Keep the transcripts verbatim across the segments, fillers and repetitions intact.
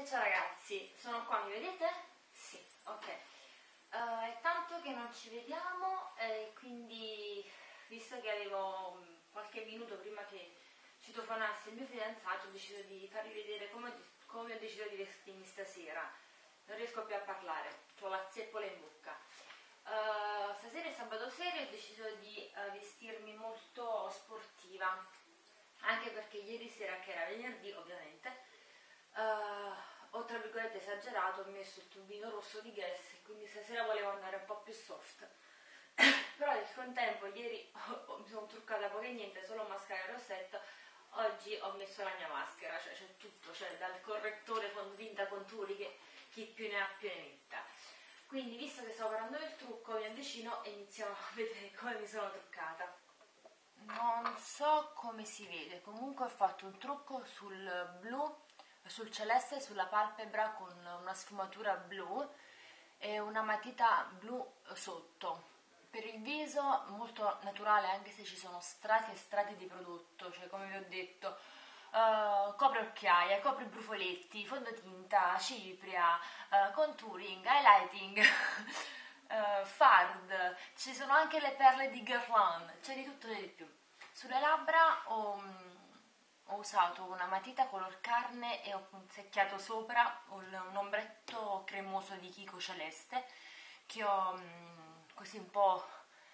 E ciao ragazzi, sono qua, mi vedete? Sì, ok. Uh, è tanto che non ci vediamo e quindi, visto che avevo um, qualche minuto prima che citofonasse il mio fidanzato, ho deciso di farvi vedere come, come ho deciso di vestirmi stasera. Non riesco più a parlare, ho la zeppola in bocca. Uh, stasera è sabato sera e ho deciso di uh, vestirmi molto sportiva, anche perché ieri sera, che era venerdì ovviamente, Uh, ho tra virgolette esagerato, ho messo il tubino rosso di Guess, quindi stasera volevo andare un po' più soft. Però nel contempo ieri oh, oh, mi sono truccata poco e niente, solo mascara e rossetto. Oggi ho messo la mia maschera, cioè c'è tutto, cioè dal correttore fondotinta conturi che chi più ne ha più ne metta. Quindi, visto che stavo parlando del trucco, mi avvicino e iniziamo a vedere come mi sono truccata. Non so come si vede, comunque ho fatto un trucco sul blu, sul celeste, sulla palpebra, con una sfumatura blu e una matita blu sotto. Per il viso molto naturale, anche se ci sono strati e strati di prodotto, cioè come vi ho detto, uh, copre occhiaie, copre brufoletti, fondotinta, cipria, uh, contouring, highlighting, uh, fard, ci sono anche le perle di Guerlain, c'è di tutto e di più. Sulle labbra ho... Ho usato una matita color carne e ho punzecchiato sopra un, un ombretto cremoso di Kiko celeste che ho mh, così un po'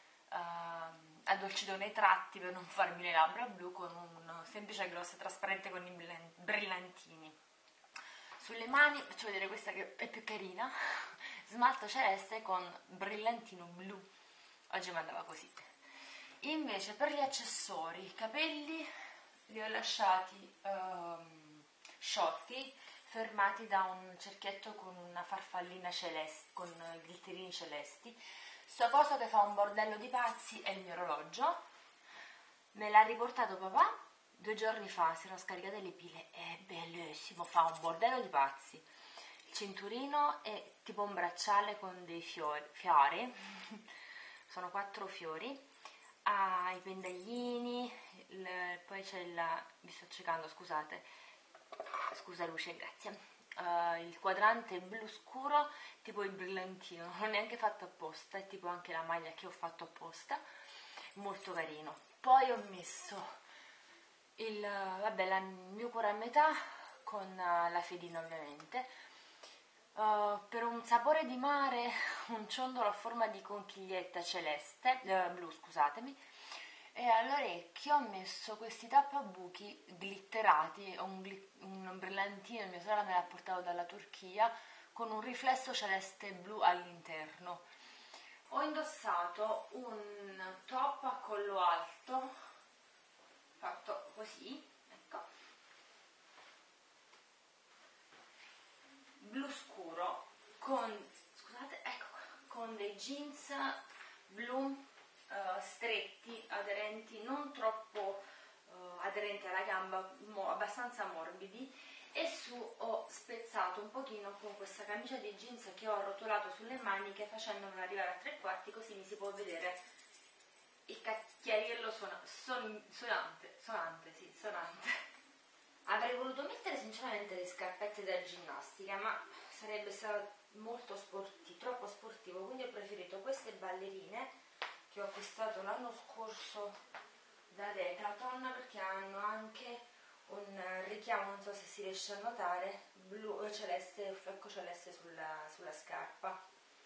uh, addolcito nei tratti per non farmi le labbra blu, con un semplice gloss trasparente con i brillantini. Sulle mani faccio vedere questa che è più carina, smalto celeste con brillantino blu, oggi mi andava così. Invece per gli accessori, i capelli li ho lasciati um, sciolti, fermati da un cerchietto con una farfallina celeste, con glitterini celesti. Sto coso che fa un bordello di pazzi è il mio orologio, me l'ha riportato papà due giorni fa, si erano scaricate le pile, è bellissimo, fa un bordello di pazzi. Il cinturino è tipo un bracciale con dei fiori, fiori. Sono quattro fiori. Ha i pendaglini, il, poi c'è il, vi sto cercando, scusate, scusa luce, grazie, uh, il quadrante blu scuro, tipo il brillantino, non ho neanche fatto apposta, è tipo anche la maglia che ho fatto apposta, molto carino. Poi ho messo il, vabbè, la, il mio cuore a metà con uh, la fedina ovviamente. Uh, per un sapore di mare, un ciondolo a forma di conchiglietta celeste, eh, blu scusatemi, e all'orecchio ho messo questi tappabuchi glitterati, un, gli, un brillantino, mia sorella me l'ha portato dalla Turchia, con un riflesso celeste blu all'interno. Ho indossato un top a collo alto, fatto così, ecco, blu scuro con, scusate, ecco qua, con dei jeans blu uh, stretti, aderenti, non troppo uh, aderenti alla gamba, mo, abbastanza morbidi, e su ho spezzato un pochino con questa camicia di jeans che ho arrotolato sulle maniche facendomela arrivare a tre quarti, così mi si può vedere il cacchiariello suona, son, suonante, suonante, sì, suonante. Avrei voluto mettere sinceramente le scarpette da ginnastica, ma sarebbe stato molto sportivo, troppo sportivo, quindi ho preferito queste ballerine che ho acquistato l'anno scorso da Decathlon, perché hanno anche un richiamo, non so se si riesce a notare, blu celeste, fiocco celeste sulla, sulla scarpa.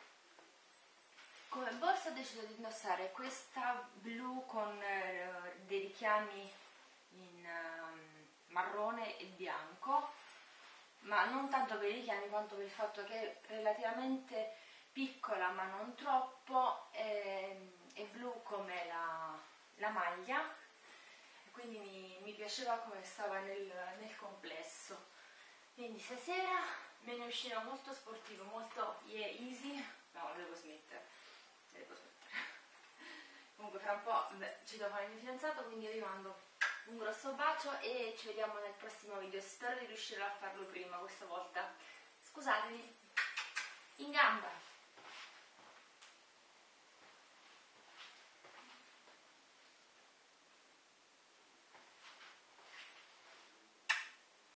Come borsa ho deciso di indossare questa blu con eh, dei richiami in um, marrone e bianco, ma non tanto per i richiami quanto per il fatto che è relativamente piccola ma non troppo, è, è blu come la, la maglia, e quindi mi, mi piaceva come stava nel, nel complesso. Quindi stasera me ne uscirò molto sportivo, molto yeah, easy. No, devo smettere, devo smettere. Comunque fra un po' beh, ci devo fare il mio fidanzato, quindi io vi mando un grosso bacio e ci vediamo nel prossimo video. Spero di riuscire a farlo prima questa volta. Scusatemi, in gamba!